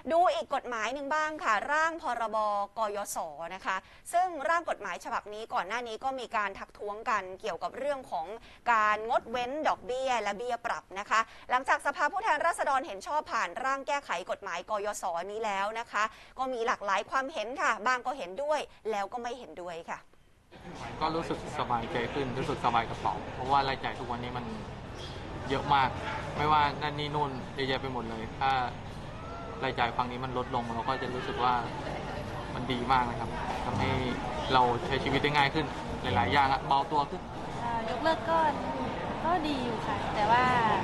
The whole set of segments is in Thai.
ดูอีกกฎหมายหนึ่งบ้างค่ะร่างพรบกยศนะคะซึ่งร่างกฎหมายฉบับนี้ก่อนหน้านี้ก็มีการทักท้วงกันเกี่ยวกับเรื่องของการงดเว้นดอกเบี้ยและเบี้ยปรับนะคะหลังจากสภาผู้แทนราษฎรเห็นชอบผ่านร่างแก้ไขกฎหมายกยศนี้แล้วนะคะก็มีหลากหลายความเห็นค่ะบางก็เห็นด้วยแล้วก็ไม่เห็นด้วยค่ะก็รู้สึกสบายใจขึ้นรู้สึกสบายกระเป๋าเพราะว่ารายจ่ายทุกวันนี้มันเยอะมากไม่ว่านั่นนี่นู่นเยอะแยะไปหมดเลยถ้ารายจ่ายฝั่งนี้มันลดลงเราก็จะรู้สึกว่ามันดีมากนะครับทำให้เราใช้ชีวิตได้ง่ายขึ้นหลายๆอย่างเบาตัวขึ้นยกเลิกก็ดีอยู่ค่ะแต่ว่า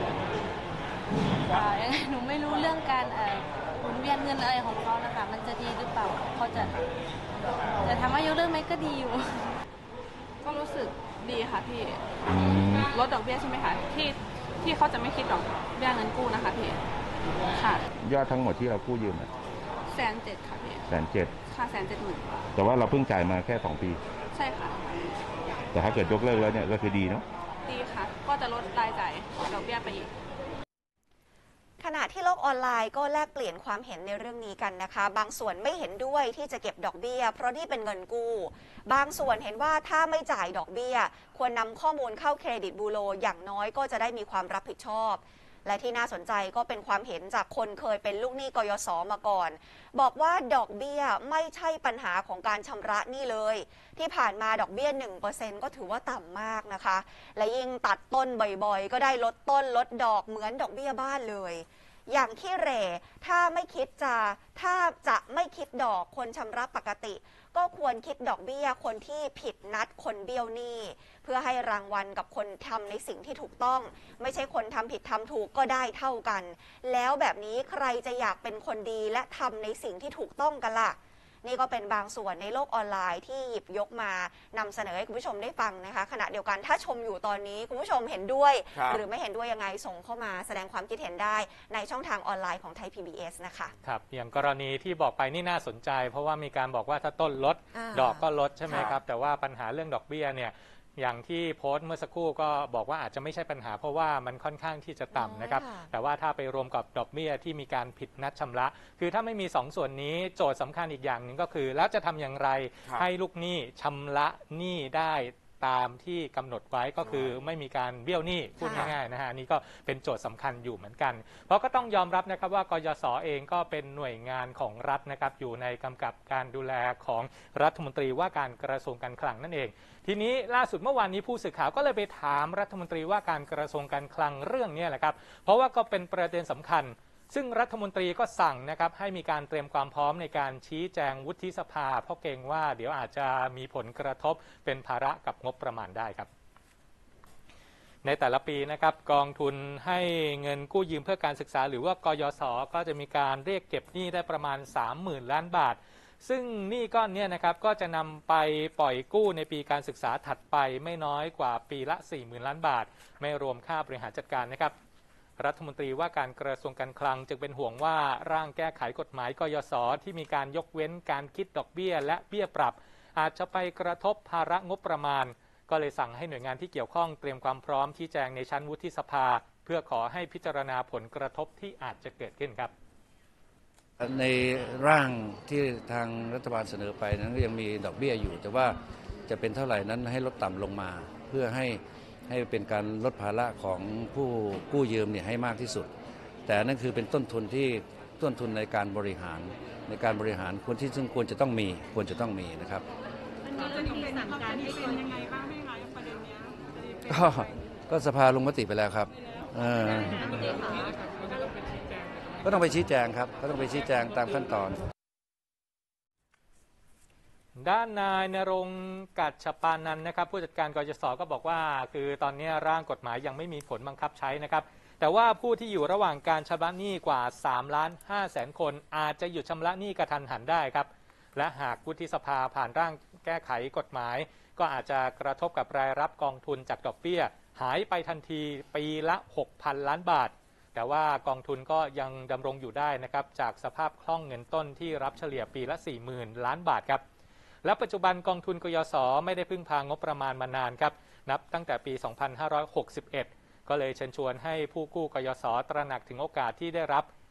ยังไงหนูไม่รู้เรื่องการหมุนเวียนเงินอะไรของเขานะคะมันจะดีหรือเปล่าเขาจะทำว่ายกเลิกไหมก็ดีอยู่ก็รู้สึกดีค่ะพี่ลดดอกเบี้ยใช่ไหมคะที่เขาจะไม่คิดดอกเบี้ยเงินกู้นะคะพี่ค่ะยอดทั้งหมดที่เรากู้ยืม 170,000ค่ะพี่ 170,000 ค่ะ170,000 แต่ว่าเราเพิ่งจ่ายมาแค่2 ปีใช่ค่ะแต่ถ้าเกิดยกเลิกแล้วเนี่ยก็คือดีเนาะดีค่ะก็จะลดรายจ่ายดอกเบี้ยไปอีกขณะที่โลกออนไลน์ก็แลกเปลี่ยนความเห็นในเรื่องนี้กันนะคะบางส่วนไม่เห็นด้วยที่จะเก็บดอกเบี้ยเพราะนี่เป็นเงินกู้บางส่วนเห็นว่าถ้าไม่จ่ายดอกเบี้ยควรนำข้อมูลเข้าเครดิตบูโรอย่างน้อยก็จะได้มีความรับผิดชอบและที่น่าสนใจก็เป็นความเห็นจากคนเคยเป็นลูกหนี้กยศมาก่อนบอกว่าดอกเบี้ยไม่ใช่ปัญหาของการชำระหนี้เลยที่ผ่านมาดอกเบี้ย 1% ก็ถือว่าต่ำมากนะคะและยิ่งตัดต้นบ่อยๆก็ได้ลดต้นลดดอกเหมือนดอกเบี้ยบ้านเลยอย่างขี้เหร่ถ้าจะไม่คิดดอกคนชำระปกติก็ควรคิดดอกเบี้ยคนที่ผิดนัดคนเบี้ยวหนี้เพื่อให้รางวัลกับคนทำในสิ่งที่ถูกต้องไม่ใช่คนทำผิดทำถูกก็ได้เท่ากันแล้วแบบนี้ใครจะอยากเป็นคนดีและทำในสิ่งที่ถูกต้องกันล่ะนี่ก็เป็นบางส่วนในโลกออนไลน์ที่หยิบยกมานำเสนอให้คุณผู้ชมได้ฟังนะคะขณะเดียวกันถ้าชมอยู่ตอนนี้คุณผู้ชมเห็นด้วยหรือไม่เห็นด้วยยังไงส่งเข้ามาแสดงความคิดเห็นได้ในช่องทางออนไลน์ของไทย PBS นะคะครับอย่างกรณีที่บอกไปนี่น่าสนใจเพราะว่ามีการบอกว่าถ้าต้นลดดอกก็ลดใช่ไหมครับแต่ว่าปัญหาเรื่องดอกเบี้ยเนี่ยอย่างที่โพสต์เมื่อสักครู่ก็บอกว่าอาจจะไม่ใช่ปัญหาเพราะว่ามันค่อนข้างที่จะต่ำนะครับแต่ว่าถ้าไปรวมกับดอกเบี้ยที่มีการผิดนัดชำระคือถ้าไม่มี2 ส่วนนี้โจทย์สำคัญอีกอย่างหนึ่งก็คือแล้วจะทำอย่างไรให้ลูกหนี้ชำระหนี้ได้ตามที่กำหนดไว้ก็คือไม่มีการเบี้ยวหนี้พูดง่ายๆนะฮะนี่ก็เป็นโจทย์สำคัญอยู่เหมือนกันเพราะก็ต้องยอมรับนะครับว่ากยศเองก็เป็นหน่วยงานของรัฐนะครับอยู่ในกำกับการดูแลของรัฐมนตรีว่าการกระทรวงการคลังนั่นเองทีนี้ล่าสุดเมื่อวานนี้ผู้สื่อข่าวก็เลยไปถามรัฐมนตรีว่าการกระทรวงการคลังเรื่องนี้แหละครับเพราะว่าก็เป็นประเด็นสำคัญซึ่งรัฐมนตรีก็สั่งนะครับให้มีการเตรียมความพร้อมในการชี้แจงวุฒิสภาเพราะเกรงว่าเดี๋ยวอาจจะมีผลกระทบเป็นภาระกับงบประมาณได้ครับในแต่ละปีนะครับกองทุนให้เงินกู้ยืมเพื่อการศึกษาหรือว่ากยศก็จะมีการเรียกเก็บหนี้ได้ประมาณ 30,000 ล้านบาทซึ่งหนี้ก้อนนี้นะครับก็จะนำไปปล่อยกู้ในปีการศึกษาถัดไปไม่น้อยกว่าปีละ 40,000 ล้านบาทไม่รวมค่าบริหารจัดการนะครับรัฐมนตรีว่าการกระทรวงการคลังจึงเป็นห่วงว่าร่างแก้ไขกฎหมายกยศที่มีการยกเว้นการคิดดอกเบี้ยและเบี้ยปรับอาจจะไปกระทบภาระงบประมาณก็เลยสั่งให้หน่วยงานที่เกี่ยวข้องเตรียมความพร้อมชี้แจงในชั้นวุฒิสภาเพื่อขอให้พิจารณาผลกระทบที่อาจจะเกิดขึ้นครับในร่างที่ทางรัฐบาลเสนอไปนั้นก็ยังมีดอกเบี้ยอยู่แต่ว่าจะเป็นเท่าไหร่นั้นให้ลดต่ำลงมาเพื่อให้เป็นการลดภาระของผู้กู้ยืมเนี่ยให้มากที่สุดแต่นั่นคือเป็นต้นทุนในการบริหารควรที่ซึ่งควรจะต้องมีนะครับอันนี้จะมีสั่งการให้เป็นยังไงบ้างไหมคะประเด็นนี้ก็สภาลงมติไปแล้วครับก็ต้องไปชี้แจงครับก็ต้องไปชี้แจงตามขั้นตอนด้านนายณรงค์กัจฉปานันท์นะครับผู้จัดการกยศก็บอกว่าคือตอนนี้ร่างกฎหมายยังไม่มีผลบังคับใช้นะครับแต่ว่าผู้ที่อยู่ระหว่างการชำระหนี้กว่า 3,500,000 คนอาจจะหยุดชำระหนี้กระทันหันได้ครับและหากวุฒิสภาผ่านร่างแก้ไขกฎหมายก็อาจจะกระทบกับรายรับกองทุนจากดอกเบี้ยหายไปทันทีปีละ 6,000 ล้านบาทแต่ว่ากองทุนก็ยังดำรงอยู่ได้นะครับจากสภาพคล่องเงินต้นที่รับเฉลี่ยปีละ 40,000 ล้านบาทครับและปัจจุบันกองทุนกยศไม่ได้พึ่งพางบประมาณมานานครับนับตั้งแต่ปี 2561 ก็เลยเชิญชวนให้ผู้กู้กยศตระหนักถึงโอกาสที่ได้รับ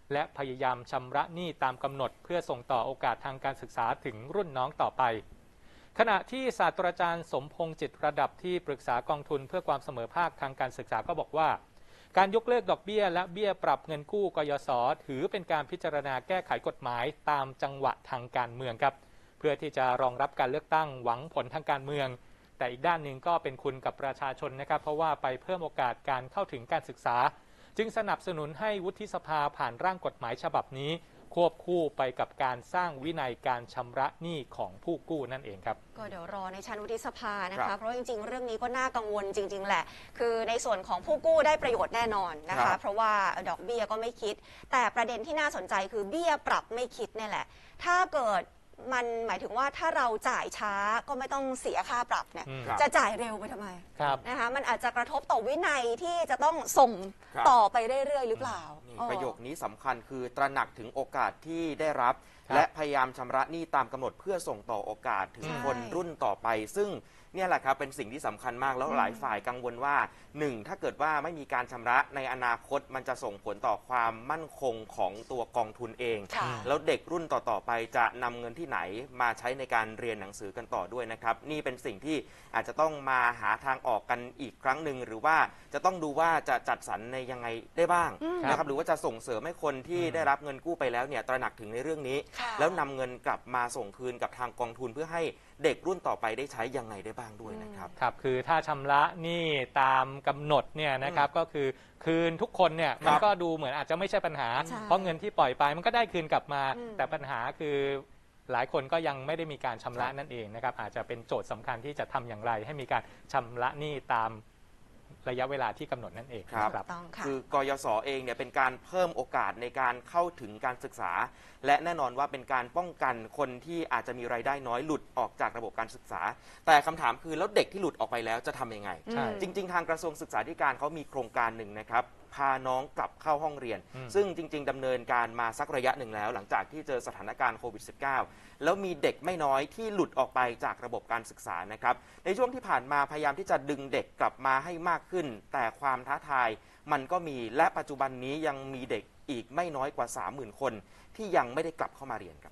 และพยายามชำระหนี้ตามกำหนดเพื่อส่งต่อโอกาสทางการศึกษาถึงรุ่นน้องต่อไปขณะที่ศาสตราจารย์สมพงษ์จิตระดับที่ปรึกษากองทุนเพื่อความเสมอภาคทางการศึกษาก็บอกว่าการยกเลิกดอกเบี้ยและเบี้ยปรับเงินกู้กยศถือเป็นการพิจารณาแก้ไขกฎหมายตามจังหวะทางการเมืองครับเพื่อที่จะรองรับการเลือกตั้งหวังผลทางการเมืองแต่อีกด้านหนึ่งก็เป็นคุณกับประชาชนนะครับเพราะว่าไปเพิ่มโอกาสการเข้าถึงการศึกษาจึงสนับสนุนให้วุฒิสภาผ่านร่างกฎหมายฉบับนี้ควบคู่ไปกับการสร้างวินัยการชำระหนี้ของผู้กู้นั่นเองครับก็เดี๋ยวรอในชั้นวุฒิสภานะคะเพราะจริงๆเรื่องนี้ก็น่ากังวลจริงๆแหละคือในส่วนของผู้กู้ได้ประโยชน์แน่นอนนะคะเพราะว่าดอกเบี้ยก็ไม่คิดแต่ประเด็นที่น่าสนใจคือเบี้ยปรับไม่คิดนี่แหละถ้าเกิดมันหมายถึงว่าถ้าเราจ่ายช้าก็ไม่ต้องเสียค่าปรับเนี่ยจะจ่ายเร็วไปทำไมนะคะมันอาจจะกระทบต่อวินัยที่จะต้องส่งต่อไปเรื่อยๆหรือเปล่าประโยคนี้สำคัญคือตระหนักถึงโอกาสที่ได้รับและพยายามชำระหนี้ตามกำหนดเพื่อส่งต่อโอกาสถึงคนรุ่นต่อไปซึ่งเนี่ยแหละครับเป็นสิ่งที่สำคัญมากแล้วหลายฝ่ายกังวลว่า1ถ้าเกิดว่าไม่มีการชำระในอนาคตมันจะส่งผลต่อความมั่นคงของตัวกองทุนเองแล้วเด็กรุ่นต่อๆไปจะนำเงินที่ไหนมาใช้ในการเรียนหนังสือกันต่อด้วยนะครับนี่เป็นสิ่งที่อาจจะต้องมาหาทางออกกันอีกครั้งหนึ่งหรือว่าจะต้องดูว่าจะจัดสรรในยังไงได้บ้างนะครับหรือว่าจะส่งเสริมให้คนที่ได้รับเงินกู้ไปแล้วเนี่ยตระหนักถึงในเรื่องนี้แล้วนำเงินกลับมาส่งคืนกับทางกองทุนเพื่อให้เด็กรุ่นต่อไปได้ใช้ยังไงได้บ้างด้วยนะครับครับคือถ้าชำระหนี้ตามกำหนดเนี่ยนะครับก็คือคืนทุกคนเนี่ยมันก็ดูเหมือนอาจจะไม่ใช่ปัญหาเพราะเงินที่ปล่อยไปมันก็ได้คืนกลับมาแต่ปัญหาคือหลายคนก็ยังไม่ได้มีการชำระนั่นเองนะครับอาจจะเป็นโจทย์สำคัญที่จะทำอย่างไรให้มีการชำระหนี้ตามระยะเวลาที่กำหนดนั่นเองครับคือกยศเองเนี่ยเป็นการเพิ่มโอกาสในการเข้าถึงการศึกษาและแน่นอนว่าเป็นการป้องกันคนที่อาจจะมีรายได้น้อยหลุดออกจากระบบการศึกษาแต่คำถามคือแล้วเด็กที่หลุดออกไปแล้วจะทำยังไงจริงๆทางกระทรวงศึกษาธิการเขามีโครงการหนึ่งนะครับพาน้องกลับเข้าห้องเรียนซึ่งจริงๆดำเนินการมาสักระยะหนึ่งแล้วหลังจากที่เจอสถานการณ์โควิด -19 แล้วมีเด็กไม่น้อยที่หลุดออกไปจากระบบการศึกษานะครับในช่วงที่ผ่านมาพยายามที่จะดึงเด็กกลับมาให้มากขึ้นแต่ความท้าทายมันก็มีและปัจจุบันนี้ยังมีเด็กอีกไม่น้อยกว่า 30,000 คนที่ยังไม่ได้กลับเข้ามาเรียนครับ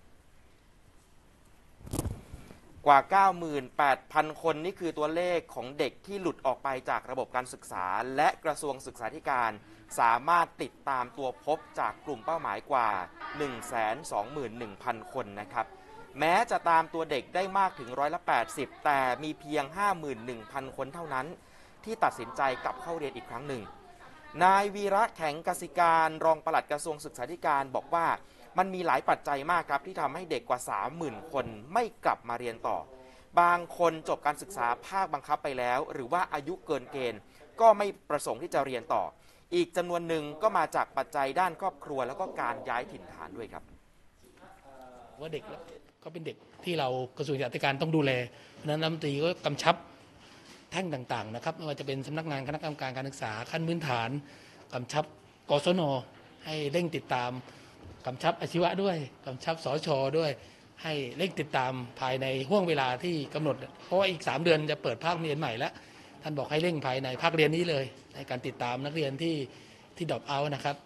กว่า 98,000 คนนี่คือตัวเลขของเด็กที่หลุดออกไปจากระบบการศึกษาและกระทรวงศึกษาธิการสามารถติดตามตัวพบจากกลุ่มเป้าหมายกว่า 121,000 คนนะครับแม้จะตามตัวเด็กได้มากถึง80%แต่มีเพียง 51,000 คนเท่านั้นที่ตัดสินใจกลับเข้าเรียนอีกครั้งหนึ่งนายวีระแข็งกสิการรองปลัดกระทรวงศึกษาธิการบอกว่ามันมีหลายปัจจัยมากครับที่ทำให้เด็กกว่า 30,000 คนไม่กลับมาเรียนต่อบางคนจบการศึกษาภาคบังคับไปแล้วหรือว่าอายุเกินเกณฑ์ก็ไม่ประสงค์ที่จะเรียนต่ออีกจำนวนหนึ่งก็มาจากปัจจัยด้านครอบครัวแล้วก็การย้ายถิ่นฐานด้วยครับว่าเด็กก็เป็นเด็กที่เรากระทรวงศึกษาธิการต้องดูแลเพราะฉะนั้นรัฐมนตรีก็กำชับแท่งต่างๆนะครับไม่ว่าจะเป็นสำนักงานคณะกรรมการการศึกษาขั้นพื้นฐานกำชับกศน.ให้เร่งติดตามกำชับอาชีวะด้วยกำชับสช.ด้วยให้เร่งติดตามภายในห่วงเวลาที่กำหนดเพราะว่าอีก3 เดือนจะเปิดภาคเรียนใหม่แล้วท่านบอกให้เร่งภายในภาคเรียนนี้เลยในการติดตามนักเรียนที่ดรอปเอาท์นะครับ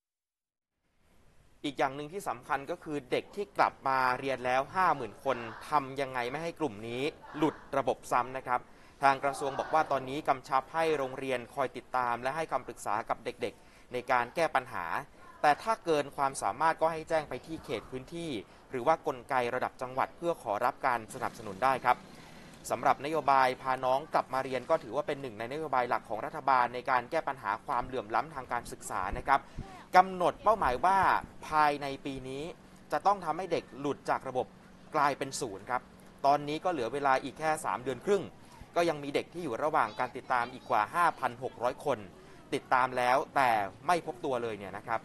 อีกอย่างหนึ่งที่สำคัญก็คือเด็กที่กลับมาเรียนแล้ว 50,000 คนทำยังไงไม่ให้กลุ่มนี้หลุดระบบซ้ำนะครับทางกระทรวงบอกว่าตอนนี้กำชับให้โรงเรียนคอยติดตามและให้คำปรึกษากับเด็กๆในการแก้ปัญหาแต่ถ้าเกินความสามารถก็ให้แจ้งไปที่เขตพื้นที่หรือว่ากลไกระดับจังหวัดเพื่อขอรับการสนับสนุนได้ครับสำหรับนโยบายพาน้องกลับมาเรียนก็ถือว่าเป็นหนึ่งในนโยบายหลักของรัฐบาลในการแก้ปัญหาความเหลื่อมล้ำทางการศึกษานะครับกำหนดเป้าหมายว่าภายในปีนี้จะต้องทำให้เด็กหลุดจากระบบกลายเป็นศูนย์ครับตอนนี้ก็เหลือเวลาอีกแค่3 เดือนครึ่งก็ยังมีเด็กที่อยู่ระหว่างการติดตามอีกกว่า 5,600 คนติดตามแล้วแต่ไม่พบตัวเลยเนี่ยนะครับ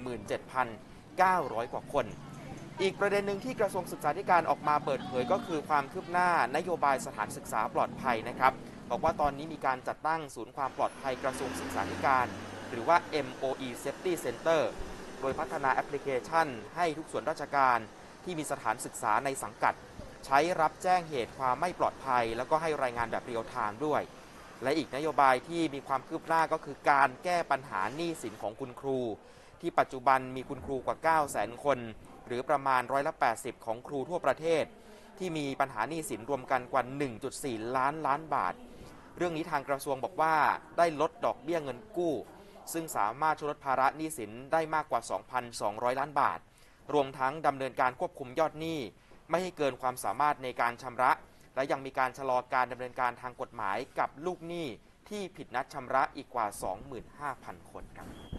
17,900 กว่าคนอีกประเด็นหนึ่งที่กระทรวงศึกษาธิการออกมาเปิดเผยก็คือความคืบหน้านโยบายสถานศึกษาปลอดภัยนะครับบอกว่าตอนนี้มีการจัดตั้งศูนย์ความปลอดภัยกระทรวงศึกษาธิการหรือว่า MOE Safety Center โดยพัฒนาแอปพลิเคชันให้ทุกส่วนราชการที่มีสถานศึกษาในสังกัดใช้รับแจ้งเหตุความไม่ปลอดภัยแล้วก็ให้รายงานแบบเรียลไทม์ด้วยและอีกนโยบายที่มีความคืบหน้าก็คือการแก้ปัญหาหนี้สินของคุณครูทที่ปัจจุบันมีคุณครูกว่า 900,000 คน หรือประมาณ80%ของครูทั่วประเทศที่มีปัญหาหนี้สินรวมกันกว่า 1.4 ล้านบาทเรื่องนี้ทางกระทรวงบอกว่าได้ลดดอกเบี้ยเงินกู้ซึ่งสามารถช่วยลดภาระหนี้สินได้มากกว่า 2,200 ล้านบาทรวมทั้งดำเนินการควบคุมยอดหนี้ไม่ให้เกินความสามารถในการชำระและยังมีการชะลอการดำเนินการทางกฎหมายกับลูกหนี้ที่ผิดนัดชำระอีกกว่า 25,000 คนครับ